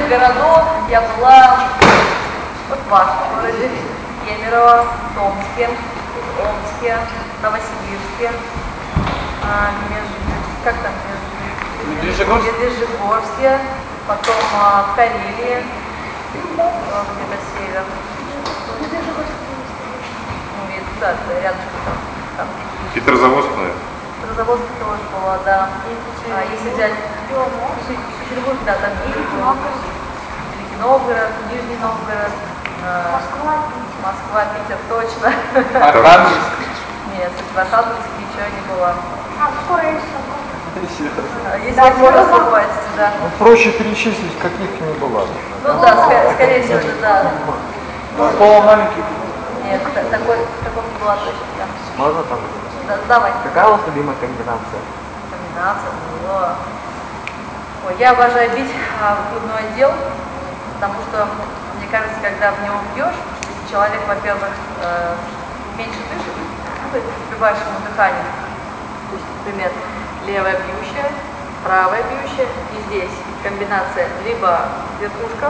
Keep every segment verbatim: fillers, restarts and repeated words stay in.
из городов я была вот в вашем городе, Кемерово, Томске, Омске, Новосибирске, а, между, как там, Медвежьегорске, Медвежьегорске, потом а, в Карелии, где-то север. Ну, и туда, рядышком там. там. Петрозаводск, наверное. Петрозаводск тоже была, да. А если взять Петербург, да, там Великий Новгород, Нижний Новгород, а, Москва, Москва, Питер, точно. Архангельск. Нет, в Архангельске еще не была. А, скоро есть. Есть возможность побывать, да. Ну, проще перечислить, каких не было. Ну да, скорее, скорее всего, да. Школа маленьких. Нет, такой, такой не была точно. Да. Можно там? Да, давай. Какая у вас любимая комбинация? Комбинация, о. Ой, я обожаю бить а, в грудной отдел, потому что, мне кажется, когда в него бьешь, человек, во-первых, э, меньше дышит, ну, то есть сбиваешь ему дыхание. То есть, например, левая бьющая, правая бьющая, и здесь комбинация либо верхушка,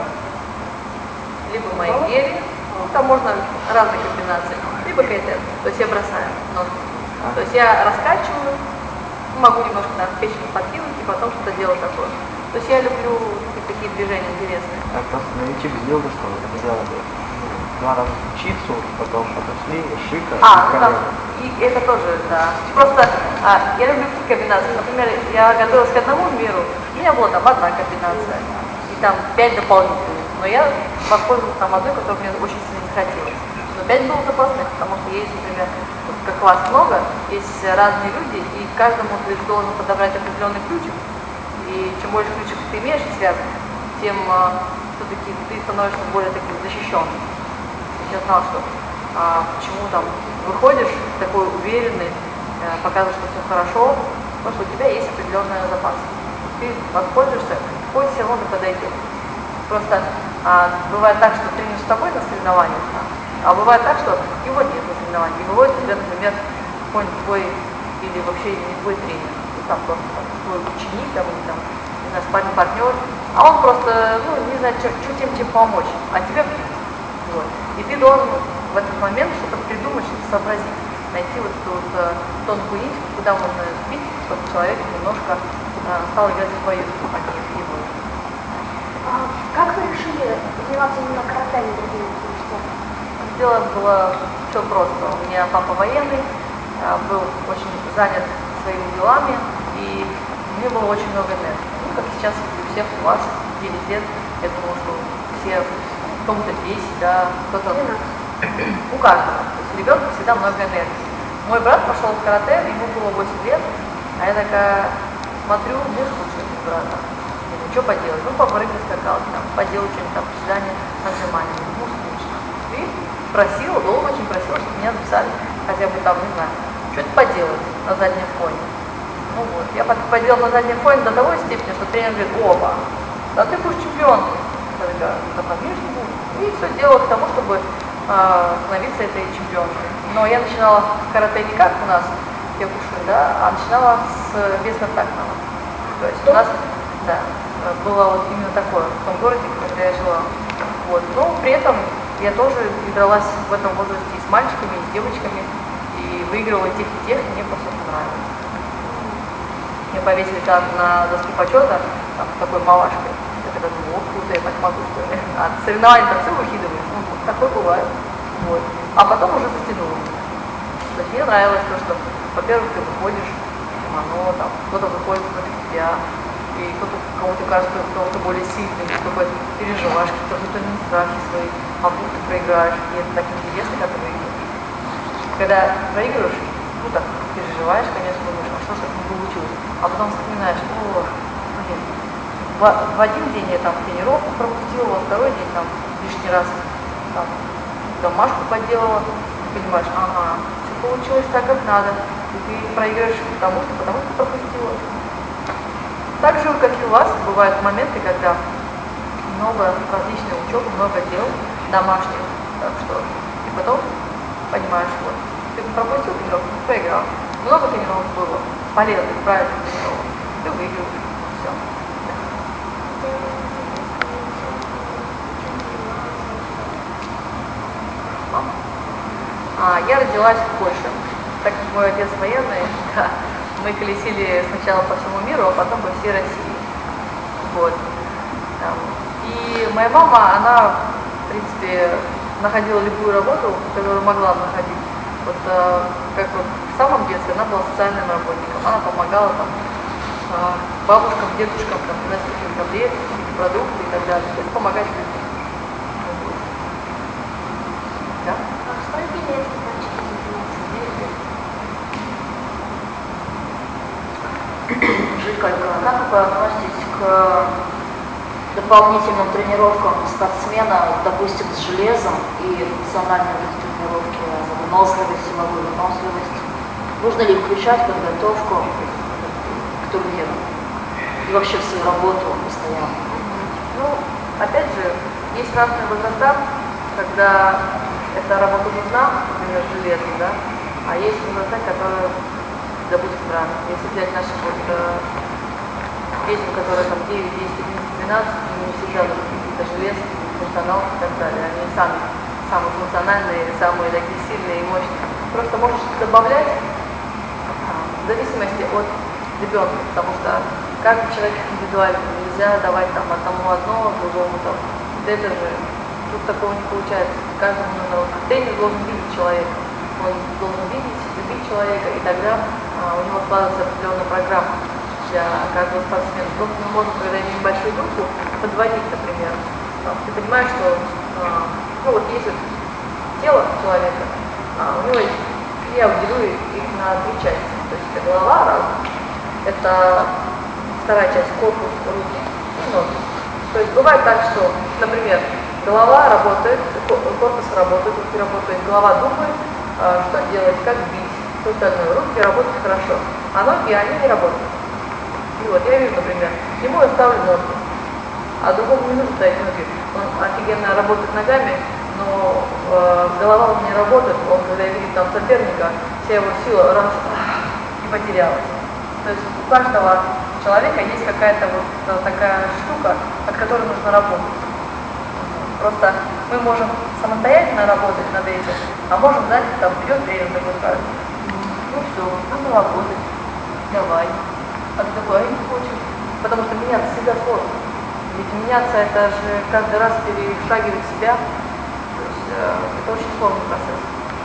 либо майгери, ну, там можно разные комбинации, либо кайтен, то есть я бросаю ножку. То есть я раскачиваю, могу немножко на печень подкинуть и потом что-то делать такое. То есть я люблю такие движения интересные. Я просто новичок сделал, что это делали два раза учиться, потом отошли, шика, А, ну, там, и это тоже, да. Просто а, я люблю такие комбинации. Например, я готовилась к одному миру, у меня была там одна комбинация, и там пять дополнительных. Но я воспользовалась там одной, которую мне очень сильно захотелось. Но пять было запасных, потому что есть, например, вот как вас много, есть разные люди, и каждому ты должен подобрать определенный ключик. И чем больше ключиков ты имеешь связан, тем а, все-таки ты становишься более таким защищенным. Я знала, что а, почему там выходишь такой уверенный, а, показываешь, что все хорошо, потому что у тебя есть определенный запас. Ты воспользуешься, какой все равно подойдет. Просто а, бывает так, что тренер с тобой на соревнованиях, а бывает так, что его нет на соревнованиях. И выводит тебя, например, какой-нибудь твой или вообще не твой тренер, ну, там просто там, твой ученик, там, или там, не знаю, спарринг партнер, а он просто, ну, не знает, что им чем помочь, а тебе бьют. Вот. И ты должен в этот момент что-то придумать, что-то сообразить, найти вот эту вот, э, тонкую нить, куда можно бить, чтобы человек немножко э, стал играть в свою, а не в его. А как вы решили заниматься именно карате, а не другими видами спорта? Дело было все просто. У меня папа военный, э, был очень занят своими делами, и мне было очень много энергии. Ну, как сейчас у всех у вас, девять лет, я думала, что все в том-то десять, да, кто-то, у каждого. То есть у ребенка всегда много энергии. Мой брат пошел в карате, ему было восемь лет, а я такая смотрю, муж лучше брата. Думаю, что поделать? Ну, попрыгай, скакал, там, поделать что-нибудь, там, приседания, отжимания. Ну, скучно. И просила, долго очень просила, чтобы меня записали хотя бы там, не знаю, что-то поделать на заднем фоне. Ну вот, я поделала на заднем фоне до того степени, что тренер говорит, опа, да ты будешь чемпионкой. Я такая, да, конечно, буду. И все делала к тому, чтобы а, становиться этой чемпионкой. Но я начинала в карате не как у нас, Киокушин, да, а начинала с весно-тактного. То есть у нас, да, было вот именно такое в том городе, где я жила. Вот. Но при этом я тоже дралась в этом возрасте и с мальчиками, и с девочками, и выигрывала тех и тех, и мне просто понравилось. Мне повесили там на доске почета, там, такой малашкой. Я тогда думала, о, круто, я так могу, что ли. А соревнования там все выкидывают, ну, такое бывает. Вот. А потом уже затянуло. То есть мне нравилось то, что, во-первых, ты выходишь, оно там, кто-то выходит против тебя, и кто-то, кому-то кажется, что ты более сильный, что-то переживаешь, какие-то внутренние страхи свои, а вдруг ты проиграешь, и это так интересно, как ты выиграешь. Когда проигрываешь, ну так, переживаешь, конечно, думаешь, а что ж так не получилось, а потом вспоминаешь, о, блин, в, в один день я там тренировку пропустила, во второй день там лишний раз там домашку поделала, понимаешь, ага, все получилось так, как надо, и ты проиграешь потому что, потому что пропустила. Так же, как и у вас, бывают моменты, когда много различной учебы, много дел домашних, так что, и потом понимаешь, вот, ты пропустил тренировку, проиграл, много тренировок было, полезных, правильных тренировок, ты выиграл, все. я родилась в Польше. Так как мой отец военный, да, мы колесили сначала по всему миру, а потом по всей России. Вот. И моя мама, она, в принципе, находила любую работу, которую могла находить. Вот как вот в самом детстве она была социальным работником, она помогала там бабушкам, дедушкам, там, приносить им таблетки, продукты и так далее. То есть помогать людям. Вот. Да? А сколько лет вы начали заниматься? Жить как как вы относитесь к дополнительным тренировкам спортсмена, допустим, с железом и функциональной тренировки, выносливость, силовую выносливость? Нужно ли включать подготовку к турниру и вообще в свою работу постоянно? Ну, опять же, есть разные возраста, когда эта работа нужна, например, железо, да, а есть возраста, которые, допустим, рано. Если взять наших вот детям, которые там девять, десять, одиннадцать, двенадцать, им не всегда нужны какие-то железки, функционал и так далее. Они сами самые функциональные, самые такие сильные и мощные. Просто можешь добавлять в зависимости от ребенка, потому что каждый человек индивидуальный, нельзя давать там одному одно, другому там. Это же, тут такого не получается. Каждому нужно, тренер должен видеть человека, он должен видеть, любить человека, и тогда а, у него складывается определенная программа для каждого спортсмена. Просто мы можем, когда имеем большую группу, подводить, например. Там, ты понимаешь, что а, ну вот есть вот тело человека, а, у него есть, я делю их на три части. То есть это голова, разум, это вторая часть, корпус, руки и ноги. То есть бывает так, что, например, голова работает, корпус работает, руки работают, голова думает, что делать, как бить, все остальное. Руки работают хорошо, а ноги, они не работают. И вот я вижу, например, ему я ставлю ноги, а другому не нужно ставить ноги. Он офигенно работает ногами, но э, голова у него не работает, он, когда видит там соперника, вся его сила раз и потерялась. То есть у каждого человека есть какая-то вот такая штука, от которой нужно работать. Просто мы можем самостоятельно работать над этим, а можем дать, там, придет тренер такой, скажет, ну все, надо работать, давай. А ты такой, а я не хочу. Потому что меняться всегда сложно. Ведь меняться это же каждый раз перешагивать себя. То есть э, это очень сложный процесс.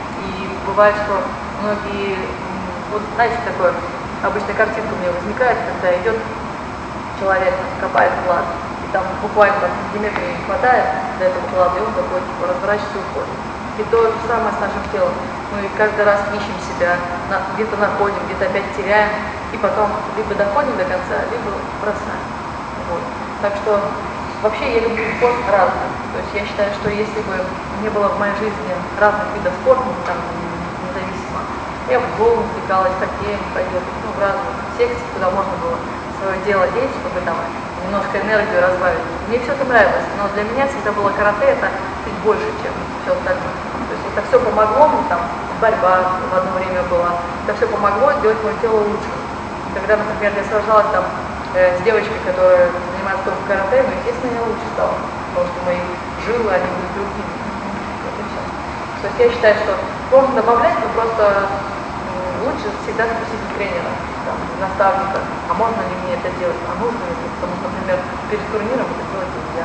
И бывает, что многие, вот знаете, такое, обычная картинка у меня возникает, когда идет человек, копает клад, и там буквально там сантиметра не хватает до этого клада, и он такой типа разворачивается и уходит. И то же самое с нашим телом. Мы каждый раз ищем себя, где-то находим, где-то опять теряем, и потом либо доходим до конца, либо бросаем. Вот. Так что вообще я люблю спорт разный. То есть я считаю, что если бы не было в моей жизни разных видов спорта, там независимо, я в футбол увлекалась, хоккеем ходила, ну, в разных секциях, куда можно было свое дело деть, чтобы там немножко энергию разбавить. Мне все это нравилось, но для меня всегда было карате, это чуть больше, чем все остальное. То есть это все помогло мне, там, борьба в одно время была, это все помогло сделать мое тело лучше. Когда, например, я сражалась там э, с девочкой, которая занимается только карате, ну, естественно, я лучше стала, потому что мои жилы, они были другими. Вот и все. То есть я считаю, что можно добавлять, но просто лучше всегда спросить у тренера, там, наставника, а можно ли мне это делать, а нужно ли это, потому что, например, перед турниром это делать нельзя.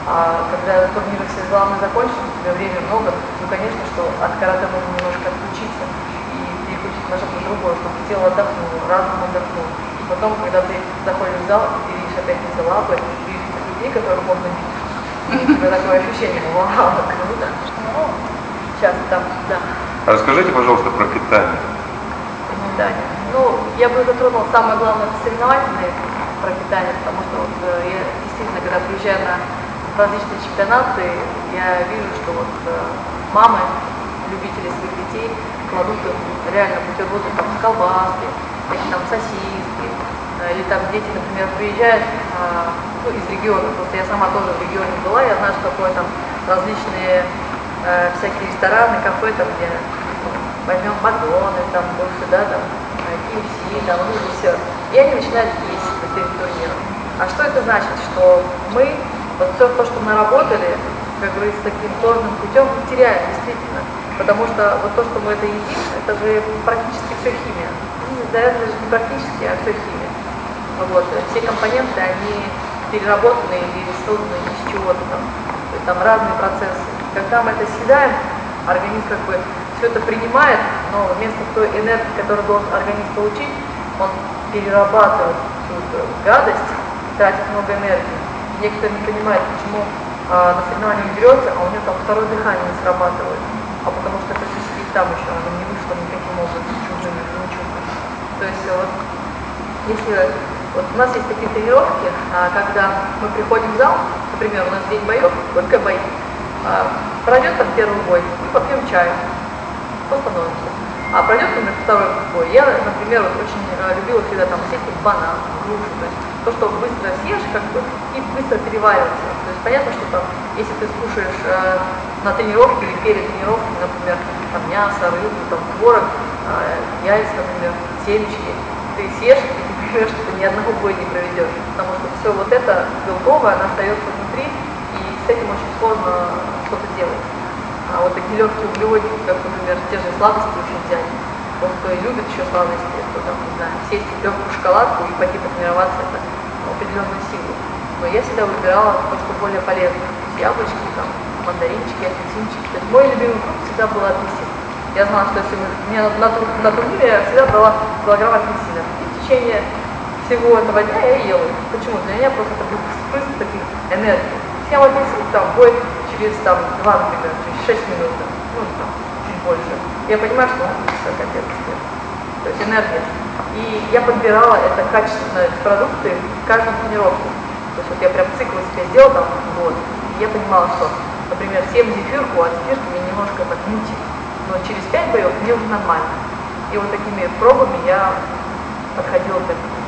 А когда турниры все главные закончились, у тебя времени много, ну, конечно, что от карате нужно немножко отключиться и переключить на что-то другое, чтобы тело отдохнуло, разум отдохнул. И потом, когда ты заходишь в зал, ты видишь опять эти лапы, видишь людей, которых можно бить, и у тебя такое ощущение, вау, круто. Сейчас, там, да. Расскажите, пожалуйста, про питание. Питание. Ну, я бы затронула самое главное, это соревновательное про питание, потому что вот, я действительно, когда приезжаю на различные чемпионаты, я вижу, что вот мамы, любители своих детей, кладут им реально бутерброды там с колбаской, такие там сосиски, или там дети, например, приезжают ну, из региона, просто я сама тоже в регионе была, я знаю, что такое там различные э, всякие рестораны, кафе, там, где ну, возьмем Макдональдс, там, больше, да, там, кей эф си, там, ну, и все. И они начинают есть перед турниром. А что это значит? Что мы, вот все то, что мы наработали, как говорится, таким сложным путем, мы теряем, действительно. Потому что вот то, что мы это едим, это же практически все химия. Ну, наверное, даже не практически, а все химия. Вот. Все компоненты, они переработаны или созданы из чего-то там. То есть там разные процессы. Когда мы это съедаем, организм как бы все это принимает, но вместо той энергии, которую должен организм получить, он перерабатывает всю эту гадость и тратит много энергии. Некоторые не понимают, почему а, на соревнованиях берется, а у него там второе дыхание не срабатывает. А потому что это все сидит там еще, оно не вышло никаким образом чужим или не чужим. То есть вот, если вот у нас есть такие тренировки, а, когда мы приходим в зал, например, у нас день боев, только бои, а, пройдет там первый бой, и попьем чаю, остановимся. А пройдет, например, второй бой. Я, например, вот очень а, любила всегда там всякие бананы, груши, то есть то, что быстро съешь, как бы, и быстро переваривается. То есть понятно, что там, если ты слушаешь э, на тренировке или перед тренировкой, например, там мясо, рыбу, там творог, э, яйца, например, семечки, ты съешь, и ты понимаешь, что ты ни одного боя не проведешь. Потому что все вот это белковое, оно остается внутри, и с этим очень сложно что-то делать. А вот такие легкие углеводики, как, например, те же сладости очень взять. Тот, кто и любит еще сладости, кто там, не знаю, съесть легкую шоколадку и пойти потренироваться, это определенную силу. Но я всегда выбирала то, что более полезно. То есть яблочки, там, мандаринчики, апельсинчики. То есть мой любимый фрукт всегда был апельсин. Я знала, что если мы, мне на, на, на турнире я всегда брала килограмм апельсинов. И в течение всего этого дня я ела их. Почему? Для меня просто это был вспрыск таких энергий. Съем апельсин, там, бой через там, два, например, через шесть минут, ну, там, чуть больше. Я понимаю, что он все капец. То есть энергия. И я подбирала это качественные продукты каждую тренировку. То есть вот я прям цикл себе сделала там год. И я понимала, что, например, съем зефирку, а зефирка меня немножко так мутит. Но через пять боев мне уже нормально. И вот такими пробами я подходила к этому.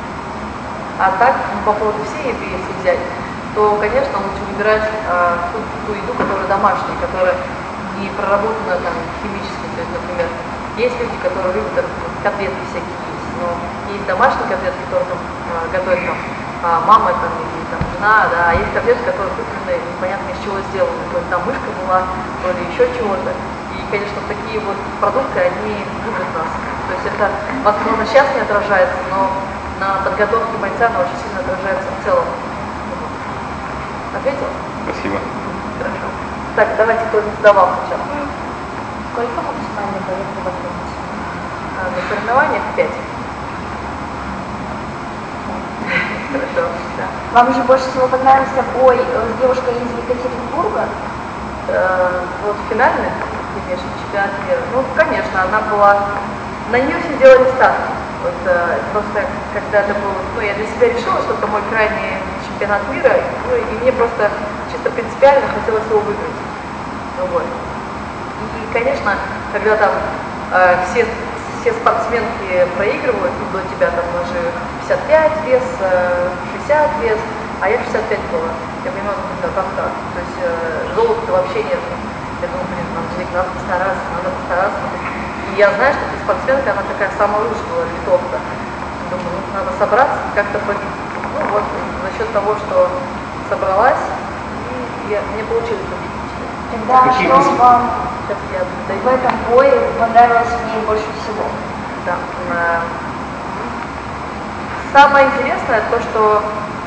А так, ну, по поводу всей еды, если взять, то, конечно, лучше выбирать а, ту, ту еду, которая домашняя, которая не проработана там химически. То есть, например, есть люди, которые любят там, котлетки всякие есть, но есть домашние котлетки, которые там, а, готовят там, а, мама там, или там, жена, да, а есть котлетки, которые куплены непонятно из чего сделаны, то есть там мышка была, то ли еще чего-то. И, конечно, такие вот продукты, они губят нас. То есть это, возможно, сейчас не отражается, но на подготовке бойца она очень сильно отражается в целом. Ответил? Спасибо. Хорошо. Так, давайте кто не задавал сначала. Сколько максимальных боев вы готовите? А, на соревнованиях пять. Хорошо, да. Вам же больше всего понравился бой с девушкой из Екатеринбурга? Э, вот финальный, конечно, чемпионат мира. Ну, конечно, она была... На нее все делали ставки. Вот э, просто когда это было... Ну, я для себя решила, что это мой крайний чемпионат мира, ну, и мне просто чисто принципиально хотелось его выиграть. Ну, вот. И, конечно, когда там э, все, все спортсменки проигрывают, ну, до тебя там уже пятьдесят пять вес, э, шестьдесят вес, а я шестьдесят пять была. Я понимаю, ну, как так. То есть э, золота вообще нет. Я думаю, блин, надо, надо постараться, надо постараться. И я знаю, что эта спортсменка, она такая самая лучшая была, литовка. Думаю, ну, надо собраться и как-то победить. Ну вот, за счет того, что собралась, и я, мне получилось победить. Тогда Какие что мысли? вам Сейчас я в этом бое понравилось в ней больше всего? Да. э, Самое интересное то, что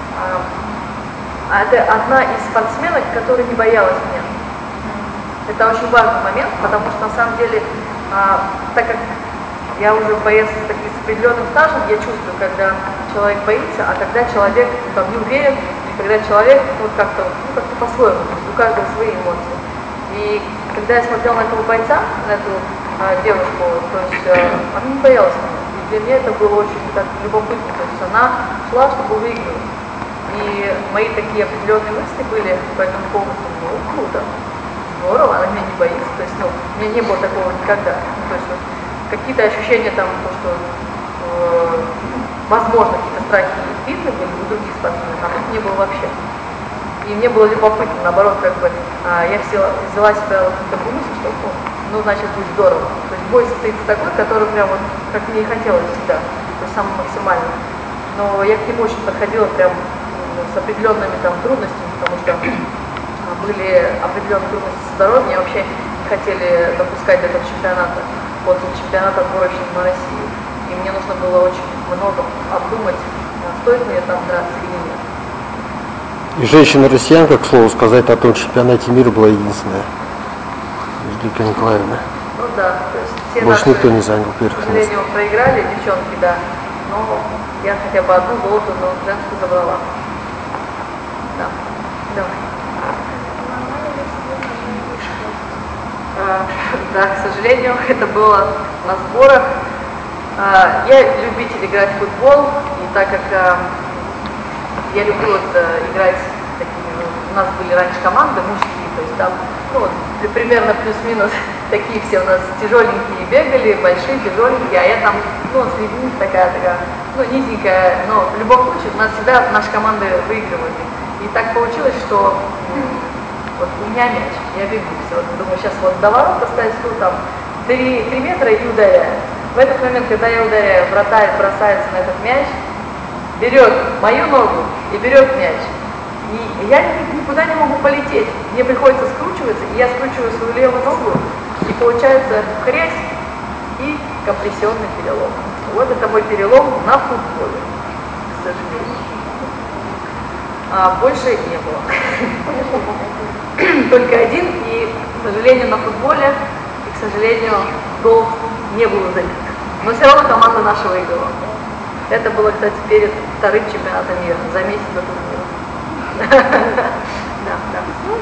э, это одна из спортсменок, которая не боялась меня. Это очень важный момент, потому что на самом деле, э, так как я уже боец с, таким, с определенным стажем, я чувствую, когда человек боится, а когда человек ну, там, не уверен, и когда человек вот как-то ну, как по-своему, то есть у каждого свои эмоции. И когда я смотрела на этого бойца, на эту э, девушку, то есть э, она не боялась меня. И для меня это было очень так любопытно. То есть она шла, чтобы выиграть. И мои такие определенные мысли были по этому поводу, ну, круто, здорово, она меня не боится. То есть, ну, у меня не было такого никогда. Ну, то есть, вот, какие-то ощущения там, то, что, э, возможно, какие-то страхи видны были у других спортсменов, а их не было вообще. И мне было любопытно, наоборот, как бы, а, я взяла, взяла себя вот такую мысль, что, ну, ну, значит, будет здорово. То есть бой состоится такой, который прям вот, как мне и хотелось всегда, то есть самый максимальный. Но я к нему очень подходила прям ну, с определенными там трудностями, потому что были определенные трудности со здоровьем, я вообще хотели допускать до этого чемпионата после чемпионата отборочных на Россию. И мне нужно было очень много обдумать, стоит мне там драться или нет. И женщина-россиянка, к слову сказать, на том чемпионате мира была единственная. Вика Николаевна. Ну да, то есть все больше наши, никто не занял первых к сожалению, проиграли, девчонки, да. Но я хотя бы одну золото, но женскую забрала. Да, давай. А, да, к сожалению, это было на сборах. А, я любитель играть в футбол, и так как а, я люблю вот, а, играть такими, у нас были раньше команды мужские, то есть там ну, вот, примерно плюс-минус такие все у нас тяжеленькие бегали, большие, тяжеленькие, а я там, ну, среди них такая, такая, ну, низенькая, но в любом случае у нас всегда наши команды выигрывали. И так получилось, что вот у меня мяч, я бегу, все, вот, думаю, сейчас вот до ворот поставить, ну, там, три метра и ударяю. В этот момент, когда я ударяю, вратарь бросается на этот мяч, берет мою ногу и берет мяч. И я никуда не могу полететь, мне приходится скручиваться, и я скручиваю свою левую ногу, и получается хрясь и компрессионный перелом. Вот это мой перелом на футболе, к сожалению. А больше не было. Только один, и, к сожалению, на футболе, и, к сожалению, гол не было забит. Но все равно команда наша выиграла. Это было, кстати, перед вторым чемпионатом мира, за месяц до турнира. Да, да.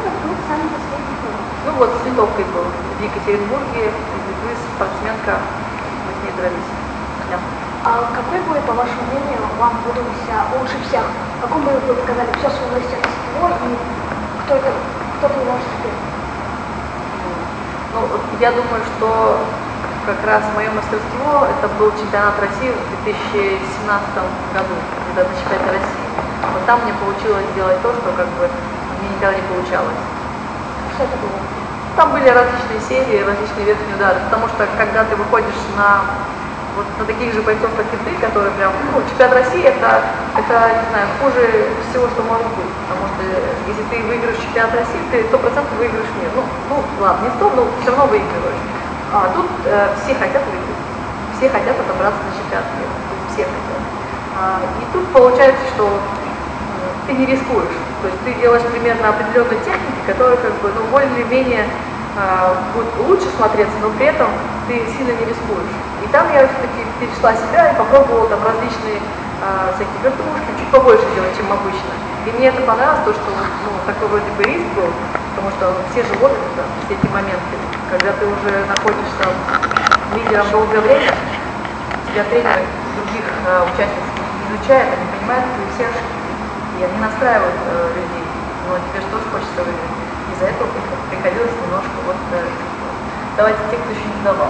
Ну вот с Литовкой был в Екатеринбурге, Литвы, спортсменка, мы с ней дрались. Да. А какой бой, по вашему мнению, вам выдался лучше всех? В каком бою вы показали все свое мастерство и кто это, кто был ваш соперник? Ну, я думаю, что как раз мое мастерство, это был чемпионат России в две тысячи семнадцатом году, когда на чемпионате России. Вот там мне получилось сделать то, что как бы мне никогда не получалось. Что это было? Там были различные серии, различные верхние удары, потому что когда ты выходишь на, вот, на таких же бойцов, как и ты, которые прям, ну, чемпионат России, это, это, не знаю, хуже всего, что может быть, потому что если ты выиграешь чемпионат России, ты сто процентов выиграешь мир. Ну, ну ладно, не сто, но все равно выигрываешь. А тут э, все хотят выиграть, все хотят отобраться на чемпионат мира, все хотят. А, и тут получается, что ты не рискуешь, то есть ты делаешь примерно определенную технику, которая как бы, ну, более-менее э, будет лучше смотреться, но при этом ты сильно не рискуешь. И там я все-таки перешла себя и попробовала там различные э, всякие вертушки, чуть побольше делать, чем обычно. И мне это понравилось, то, что ну, такой вроде бы риск был, потому что все же ловят это, все эти моменты. Когда ты уже находишься лидером долгое время, тебя тренеры других э, участниц изучают, они понимают твои все ошибки. И они настраивают э, людей, но тебе же тоже хочется выиграть. Из-за этого приходилось немножко вот э, давайте те, кто еще не давал.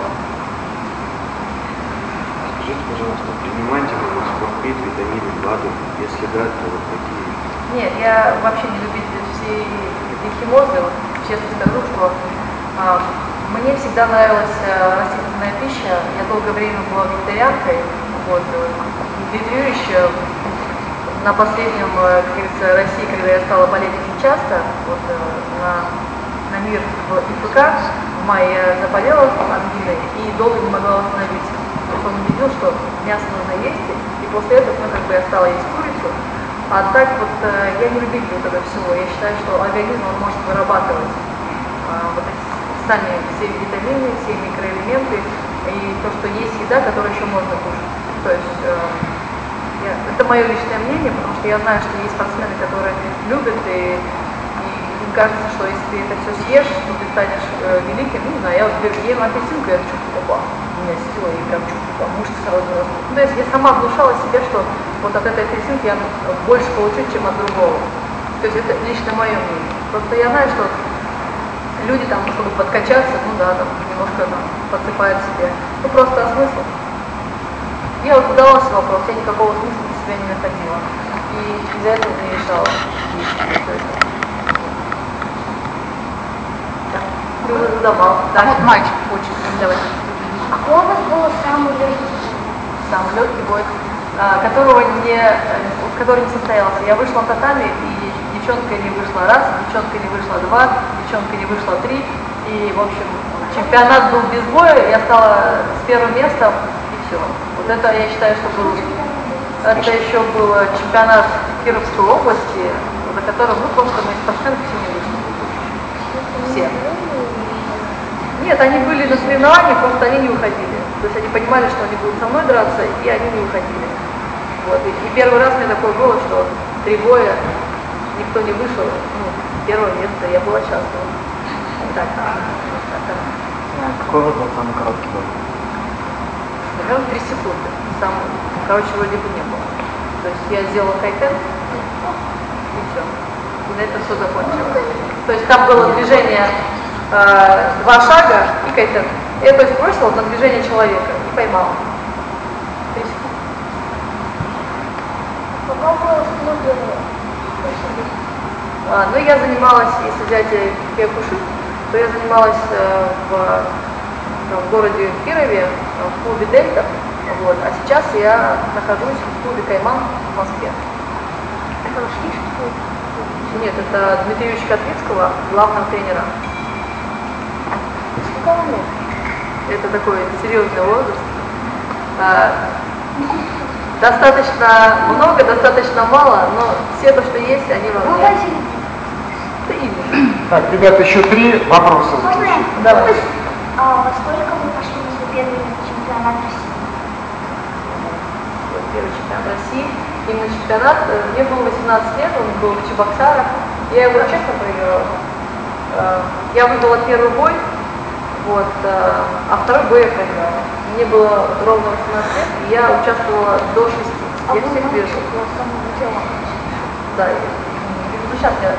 Скажите, пожалуйста, принимаете ли вы спортпит, витамины, БАДы? Если да, то вот какие? Нет, я вообще не любитель всей этой химозы. Вот, честно скажу, что а, мне всегда нравилась а, растительная пища. Я долгое время была вегетарианкой. Вот, ветрю еще на последнем, как говорится, России, когда я стала болеть очень часто, вот на, на мир в ИФК, в мае я заболела ангиной и долго не могла восстановиться. То есть он убедил, что мясо нужно есть, и после этого, ну, как бы я стала есть курицу. А так вот я не любитель вот этого всего. Я считаю, что организм он может вырабатывать а, вот эти сами все витамины, все микроэлементы и то, что есть еда, которую еще можно кушать. То есть я, это мое личное мнение, потому что я знаю, что есть спортсмены, которые любят, и, и им кажется, что если ты это все съешь, то ты станешь э, великим. Ну, не знаю, я вот ем апельсинку, я чувствую, опа, у меня сила, и прям чувствую, мышцы сразу растут. Ну, то есть я сама внушала себе, что вот от этой апельсинки я больше получу, чем от другого. То есть это лично мое мнение. Просто я знаю, что люди там, чтобы подкачаться, ну да, там немножко там, подсыпают себе. Ну просто а смысл? Я вот задалась вопрос, я никакого смысла для себя не находила. И из-за этого не решала. Да. Ты уже задавал. Да, вот мальчик хочет. Давай. А какой у вас был самый легкий? Самый легкий бой, которого не, который не состоялся. Я вышла в татами, и девчонка не вышла раз, девчонка не вышла два, девчонка не вышла три. И, в общем, чемпионат был без боя, я стала с первым местом, и все. Вот это, я считаю, что был... Это еще был чемпионат Кировской области, за которым, ну, просто мы спортсмены все не вышли. Все. Нет, они были на соревнованиях, просто они не уходили. То есть они понимали, что они будут со мной драться, и они не уходили. Вот. И, и первый раз мне такое было, что три боя, никто не вышел, ну, первое место, я была счастлива. Так, так, так. Какой у вас был самый короткий бой? Наверное, три секунды. Сам, короче, вроде бы не было. То есть я сделала кайтен, и все. И на этом все закончилось. То есть там было движение э, два шага и кайтен. Я то есть бросила на движение человека и поймала. Три секунды. Попробовала много. А, ну, я занималась, если взять киокушин, то я занималась э, в, в городе Кирове, в клубе Дельта. Вот. А сейчас я нахожусь в клубе Кайман в Москве. Нет, это Дмитрия Юрьевича Котлицкого, главного тренера. Это такой серьезный возраст. А, достаточно много, достаточно мало, но все то, что есть, они во мне. Да именно. Так, ребята, еще три вопроса. Можно я? Давай. А во сколько вы пошли на свой первый чемпионат России? Первый чемпионат России. Именно чемпионат, мне было восемнадцать лет, он был в Чебоксарах. Я его честно проиграла. Я выиграла первый бой, вот, а второй бой я проиграла. Мне было ровно восемнадцать лет, и я участвовала до шести. А Я вы всех знаете, вижу. что у вас самого дела? Да, я, ну сейчас я...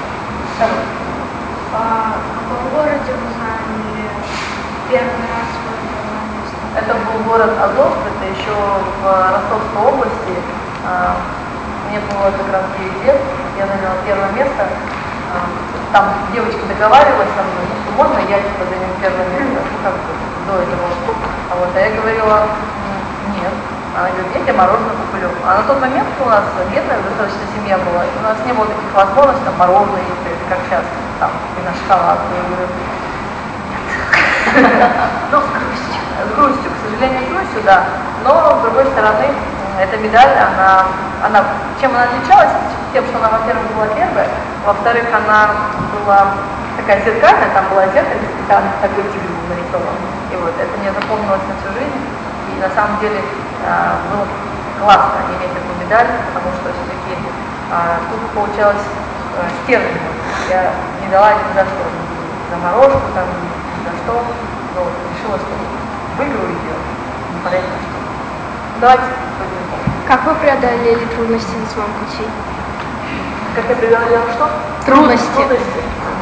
А в каком городе вы знали первый раз выиграла место? Это был город Азовск, это еще в Ростовской области. А, Мне было как раз девять лет, я заняла первое место. А, Там девочка договаривалась со мной, что можно я типа займу первое место, ну как бы до этого. А вот а я говорила, нет. Она говорит, я тебе мороженое куплю. А на тот момент у нас бедная достаточно семья была, и у нас не было таких возможностей, там мороженое есть, как сейчас, там, и на шоколад. Я говорю, нет. Ну, с грустью. С грустью, к сожалению, с грустью, да. Но, с другой стороны, эта медаль, она, она, чем она отличалась? Тем, что она, во-первых, была первая, во-вторых, она была такая зеркальная, там была зеркало, и там такой тигр был нарисован. И вот это мне запомнилось на всю жизнь. И на самом деле а, было классно иметь эту медаль, потому что все-таки а, тут получалось а, стержнем. Я не дала ни за что, ни за морожку, там, ни за что. Но вот, решила, что выиграю ее. Непонятно что. Давайте пойдем. Как вы преодолели трудности на своем пути? Как я преодолела что? Трудности. Трудности.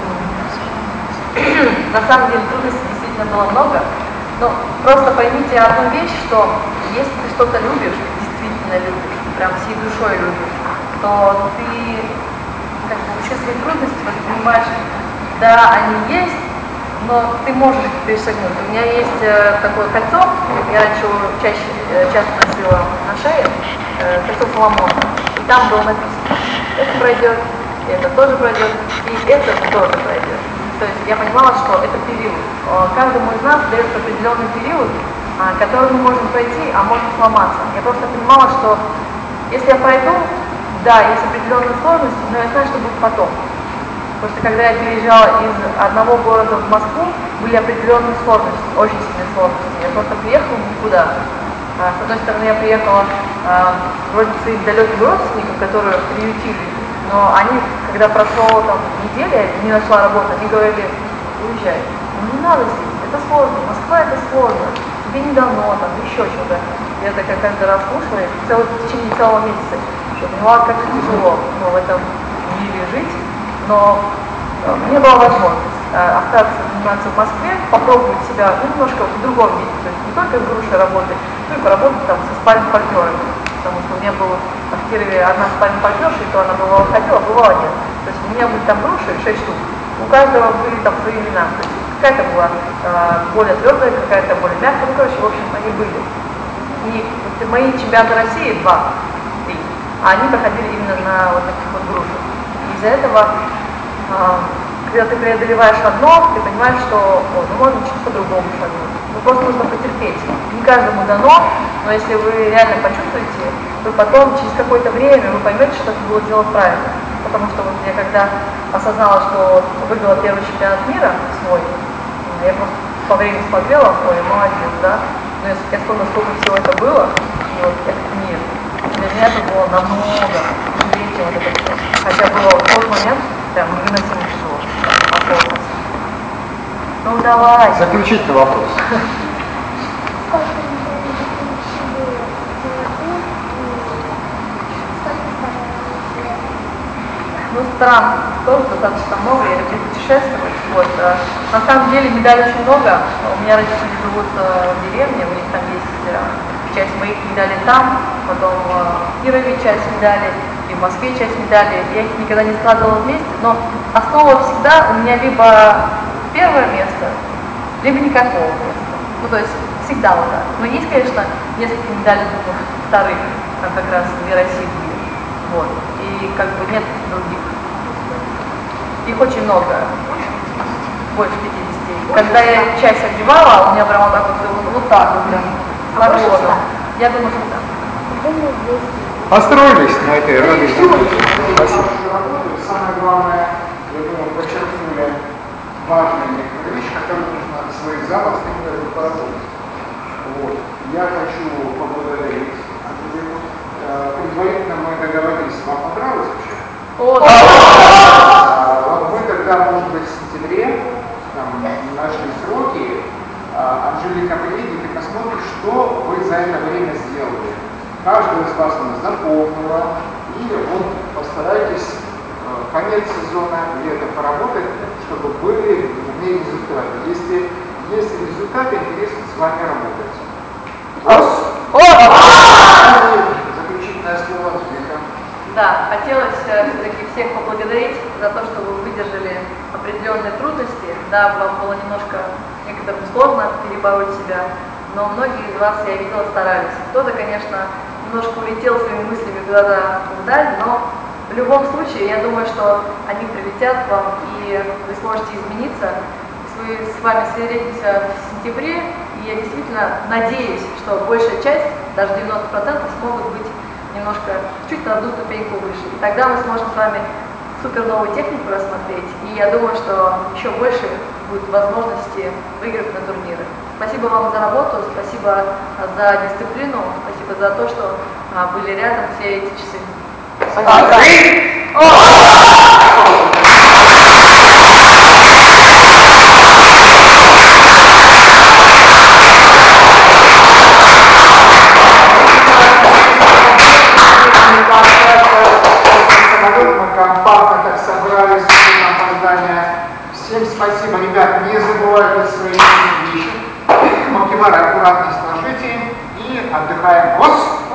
На самом деле трудностей действительно было много. Но просто поймите одну вещь, что если ты что-то любишь, действительно любишь, прям всей душой любишь, то ты как бы все свои трудности воспринимаешь, да, они есть, но ты можешь их перешагнуть. У меня есть э, такое кольцо, я раньше его чаще, э, часто носила на шее, э, кольцо Соломона, и там было написано, это пройдет, это тоже пройдет, и это тоже пройдет. То есть я понимала, что это период. Каждому из нас дается определенный период, который мы можем пройти, а можем сломаться. Я просто понимала, что если я пройду, да, есть определенные сложности, но я знаю, что будет потом. Потому что когда я переезжала из одного города в Москву, были определенные сложности, очень сильные сложности. Я просто приехала никуда. С одной стороны, я приехала вроде своих далеких родственников, которые приютили. Но они, когда прошло там неделя, не нашла работу, они говорили, уезжай. Ну не надо здесь, это сложно, Москва это сложно, тебе не дано, там еще что-то. Я такая каждый раз слушала, и целый, в течение целого месяца, я поняла, как тяжело ну, в этом мире жить, но э, мне была возможность э, остаться, заниматься в Москве, попробовать себя ну, немножко в другом виде, то есть не только с грушей работать, но и поработать там со спарринг-партнерами. Потому что у меня было в Кирове одна спарринг-партнерша, и то она бывала ходила, бывала нет. То есть у меня были там груши, шесть штук, у каждого были там свои имена. То есть какая-то была э, более твердая, какая-то более мягкая, ну, короче, в общем, они были. И вот, мои чемпионаты России, два, три, а они проходили именно на вот таких вот грушах. И из-за этого, э, когда когда ты преодолеваешь одно, ты понимаешь, что о, ну, можно чуть по-другому шагнуть. Ну, просто нужно потерпеть. Не каждому дано, но если вы реально почувствуете, то потом, через какое-то время, вы поймете, что это было делать правильно. Потому что вот я когда осознала, что выиграла первый чемпионат мира свой, я просто по времени смотрела, ой, молодец, да? Но если я вспомнила, сколько всего это было, и вот этот мир, для меня это было намного тяжелее, чем вот это все. Хотя было в тот момент прям невыносимо тяжело. Осознанно. Ну давай. Заключительный вопрос. Ну, стран тоже достаточно много, я люблю путешествовать. Вот. На самом деле медалей очень много. У меня родители живут в деревне, у них там есть часть моих медалей там, потом в Кирове часть медалей, и в Москве часть медалей. Я их никогда не складывала вместе, но основа всегда у меня либо первое место, либо никакого места. Ну, то есть всегда вот так. Но есть, конечно, несколько медалей вторых, там как раз две России были. Вот. И как бы нет других. Их очень много. Больше пятидесяти. Когда я часть одевала, у меня прям вот так вот, вот, вот так вот прям сложилось. Я думаю, что да. Построились на этой радости. Спасибо. Самое главное, я думаю, подчеркнули важные некоторые вещи, которые нужно в своих залах именно поработать. Вот. Я хочу поблагодарить Анжелику. Предварительно мы договорились, вам понравилось вообще? О, да. Мы тогда, может быть, в сентябре там, нашли сроки, Анжелика приедет и посмотрит, что вы за это время сделали. Каждый из вас она запомнила, и вот постарайтесь конец сезона лета поработать, чтобы были в ней результаты. Если есть результаты, интересно с вами работать. Раз. Заключительное слово Анжелика. Да, хотелось все-таки всех поблагодарить за то, что вы выдержали определенные трудности. Да, вам было немножко некоторым сложно перебороть себя, но многие из вас, я видела, старались. Кто-то, конечно, немножко улетел своими мыслями куда-то вдаль, но в любом случае, я думаю, что они прилетят к вам, и вы сможете измениться. Мы с вами встретимся в сентябре, и я действительно надеюсь, что большая часть, даже девяносто процентов, смогут быть немножко чуть на одну ступеньку выше. И тогда мы сможем с вами супер новую технику рассмотреть, и я думаю, что еще больше будет возможности выиграть на турниры. Спасибо вам за работу, спасибо за дисциплину, спасибо за то, что а, были рядом все эти часы. Спасибо. Всем спасибо, ребят, не забывайте свои вещи. Макевары аккуратно сложите и отдыхаем. Гос!